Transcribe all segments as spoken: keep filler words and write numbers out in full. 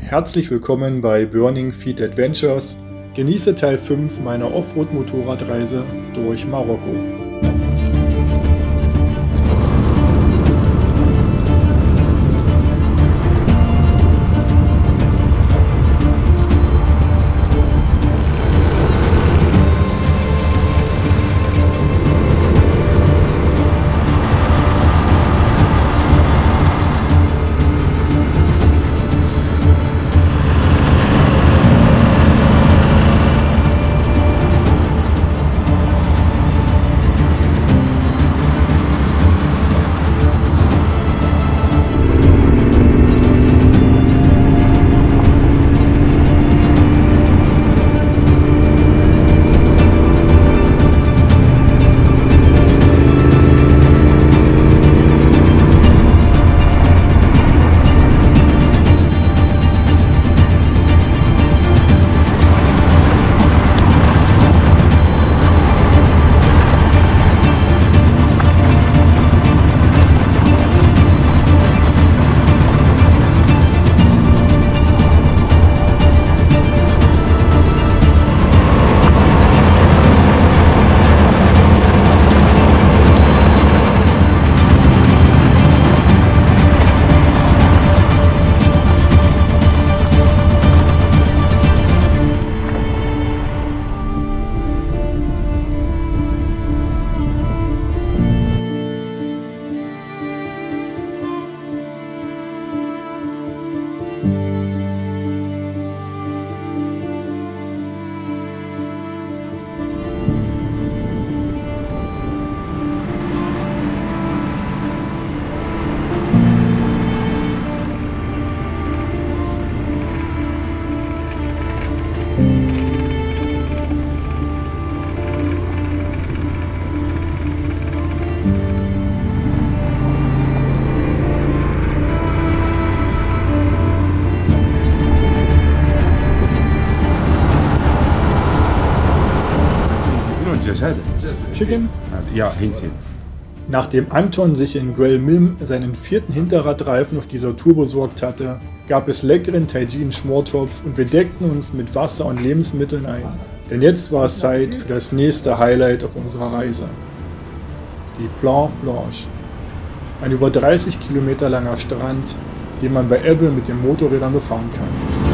Herzlich willkommen bei Burning Feet Adventures. Genieße Teil fünf meiner Offroad-Motorradreise durch Marokko. Chicken? Ja, hinziehen. Nachdem Anton sich in Guel Mim seinen vierten Hinterradreifen auf dieser Tour besorgt hatte, gab es leckeren Tagine-Schmortopf und wir deckten uns mit Wasser und Lebensmitteln ein. Denn jetzt war es Zeit für das nächste Highlight auf unserer Reise. Die Planche Blanche. Ein über dreißig Kilometer langer Strand, den man bei Ebbe mit den Motorrädern befahren kann.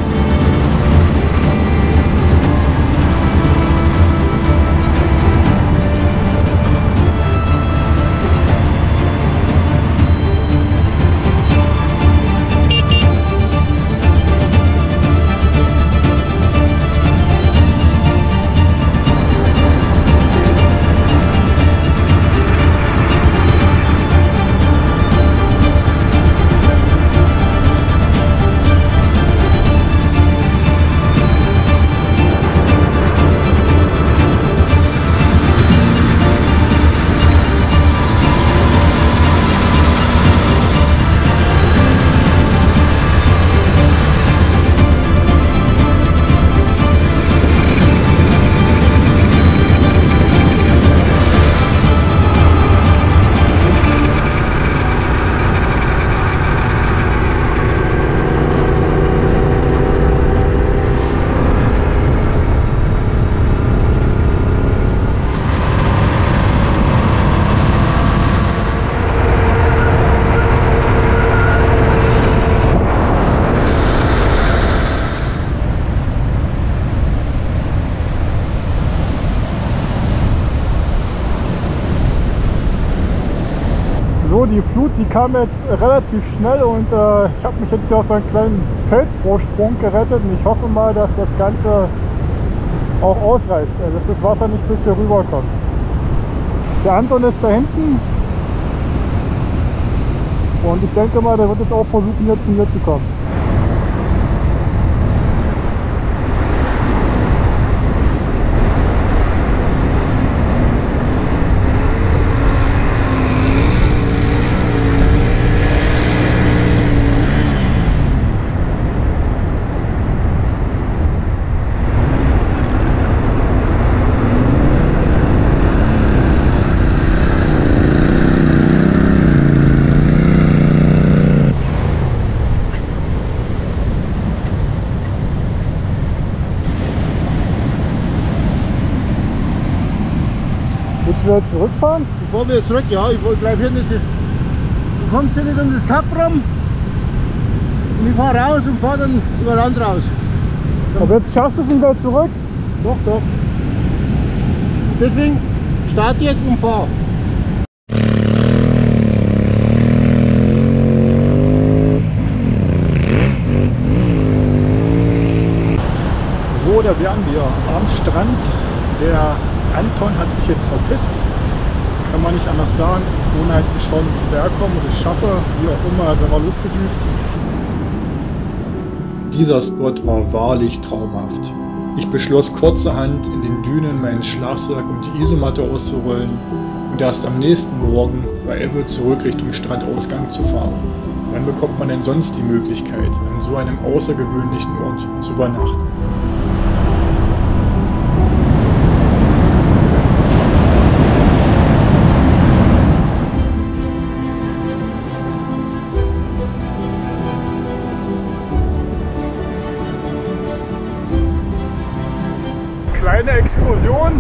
So, die Flut, die kam jetzt relativ schnell und äh, ich habe mich jetzt hier auf so einen kleinen Felsvorsprung gerettet und ich hoffe mal, dass das Ganze auch ausreicht, also dass das Wasser nicht bis hier rüberkommt. Der Anton ist da hinten und ich denke mal, der wird jetzt auch versuchen, hier zu mir zu kommen. zurückfahren? Ich fahre wieder zurück, ja. Ich bleib hier nicht. Du kommst hier nicht um das Kap rum. Und ich fahre raus und fahre dann über Land raus. Aber jetzt schaffst du es nicht mehr zurück? Doch, doch. Deswegen starte ich jetzt und fahre. So, da wären wir am Strand. Der Anton hat sich jetzt verpisst. Kann man nicht anders sagen, ohne halt zu schauen, wie ich hinterherkomme und es schaffe, wie auch immer, sind wir losgedüst. Dieser Spot war wahrlich traumhaft. Ich beschloss kurzerhand in den Dünen meinen Schlafsack und die Isomatte auszurollen und erst am nächsten Morgen bei Ebbe zurück Richtung Strandausgang zu fahren. Wann bekommt man denn sonst die Möglichkeit, an so einem außergewöhnlichen Ort zu übernachten? Kleine Exkursion.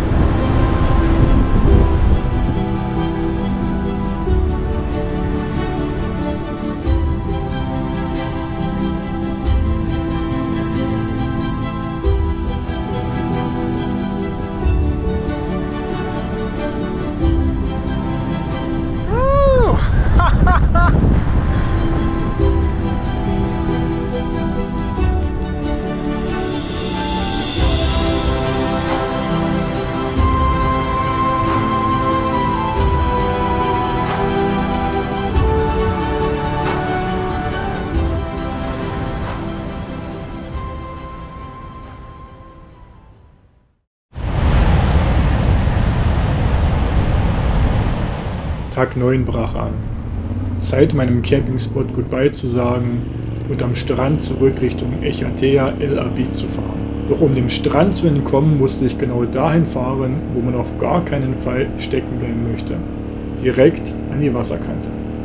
Tag neun brach an. Zeit, meinem Campingspot Goodbye zu sagen und am Strand zurück Richtung Echatea El Abid zu fahren. Doch um dem Strand zu entkommen, musste ich genau dahin fahren, wo man auf gar keinen Fall stecken bleiben möchte. Direkt an die Wasserkante.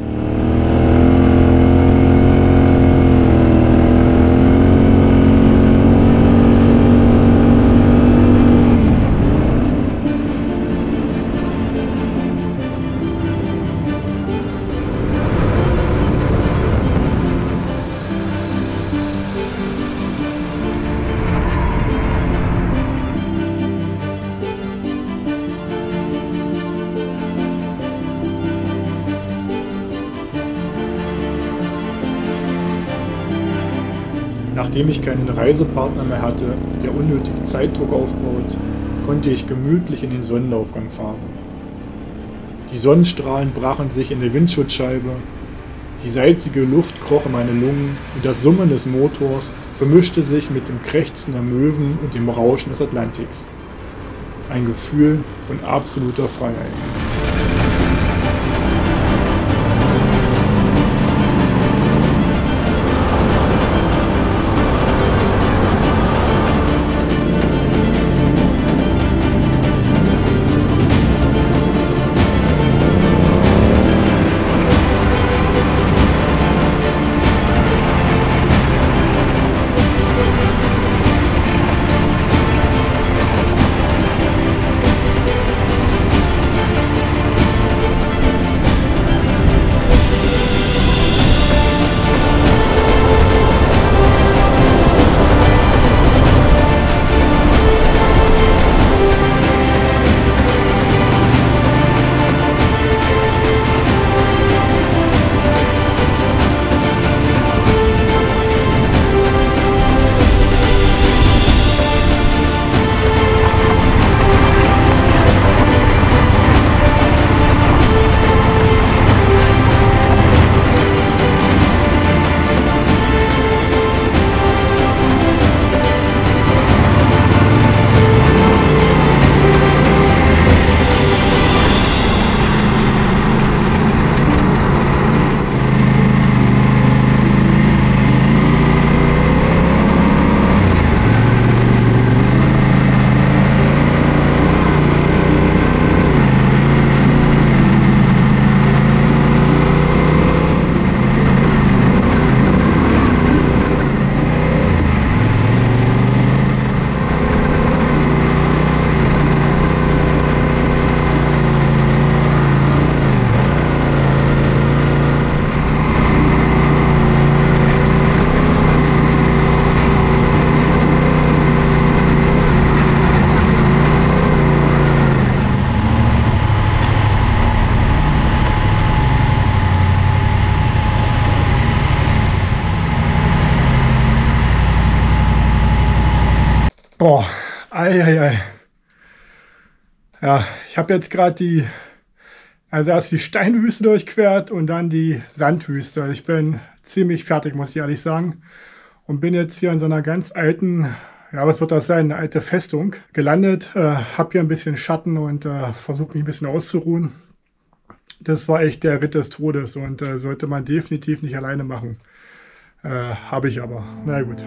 Nachdem ich keinen Reisepartner mehr hatte, der unnötig Zeitdruck aufbaut, konnte ich gemütlich in den Sonnenaufgang fahren. Die Sonnenstrahlen brachen sich in der Windschutzscheibe, die salzige Luft kroch in meine Lungen und das Summen des Motors vermischte sich mit dem Krächzen der Möwen und dem Rauschen des Atlantiks. Ein Gefühl von absoluter Freiheit. Boah, ei, ei, ei. Ja, ich habe jetzt gerade die, also erst die Steinwüste durchquert und dann die Sandwüste. Also ich bin ziemlich fertig, muss ich ehrlich sagen. Und bin jetzt hier in so einer ganz alten, ja, was wird das sein, eine alte Festung gelandet. Äh, habe hier ein bisschen Schatten und äh, versuche mich ein bisschen auszuruhen. Das war echt der Ritt des Todes und äh, sollte man definitiv nicht alleine machen. Äh, habe ich aber. Na gut.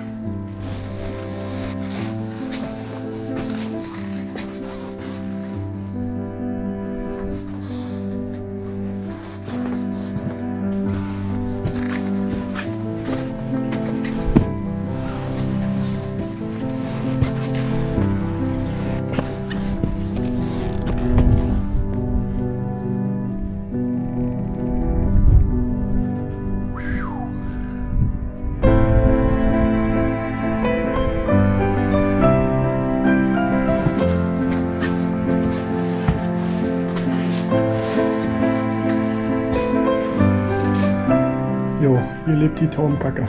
Jo, hier lebt die Taubenkacke.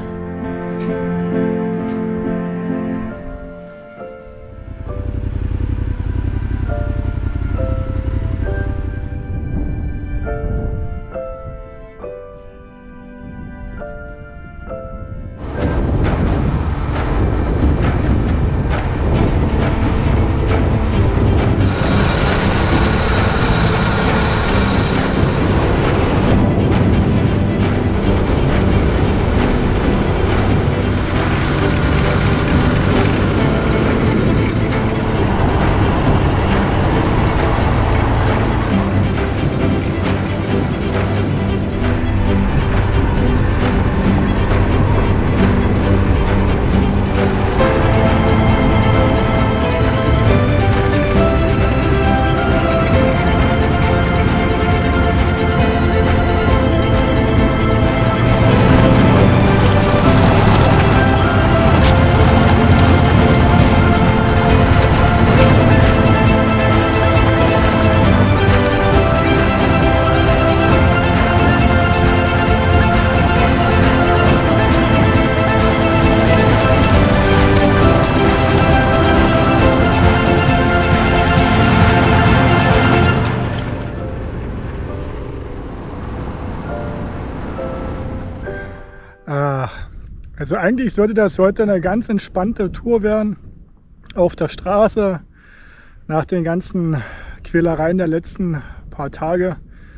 Also eigentlich sollte das heute eine ganz entspannte Tour werden auf der Straße nach den ganzen Quälereien der letzten paar Tage.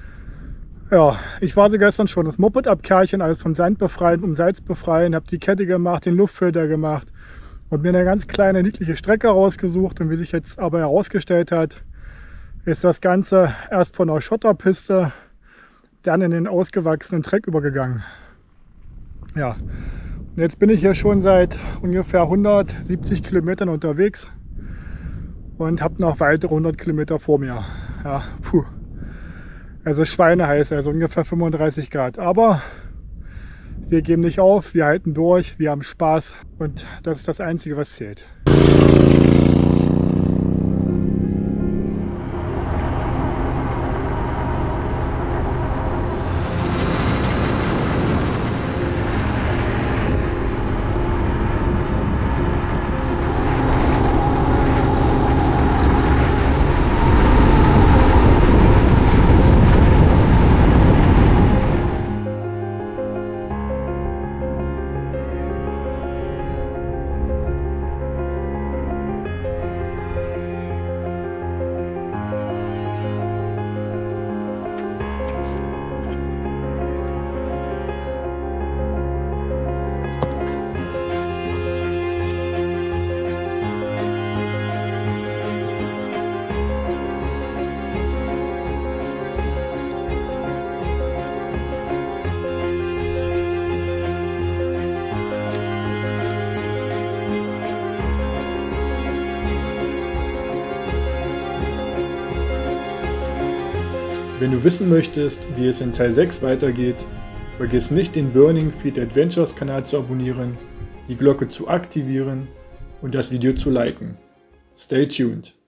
Ja, ich war so gestern schon das Moped abkerchen, alles vom Sand befreien, vom Salz befreien, habe die Kette gemacht, den Luftfilter gemacht und mir eine ganz kleine niedliche Strecke rausgesucht. Und wie sich jetzt aber herausgestellt hat, ist das Ganze erst von der Schotterpiste dann in den ausgewachsenen Dreck übergegangen. Ja. Und jetzt bin ich hier schon seit ungefähr hundertsiebzig Kilometern unterwegs und habe noch weitere hundert Kilometer vor mir. Ja, puh. Also schweineheiß, also ungefähr fünfunddreißig Grad. Aber wir geben nicht auf, wir halten durch, wir haben Spaß und das ist das Einzige, was zählt. Wenn du wissen möchtest, wie es in Teil sechs weitergeht, vergiss nicht, den Burning Feet Adventures Kanal zu abonnieren, die Glocke zu aktivieren und das Video zu liken. Stay tuned!